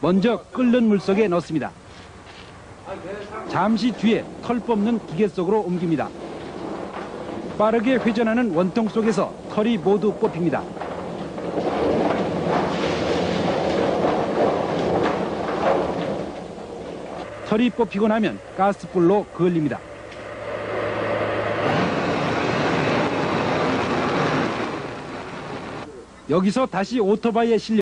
먼저 끓는 물 속에 넣습니다. 잠시 뒤에 털 뽑는 기계 속으로 옮깁니다. 빠르게 회전하는 원통 속에서 털이 모두 뽑힙니다. 털이 뽑히고 나면 가스불로 그을립니다. 여기서 다시 오토바이에 실려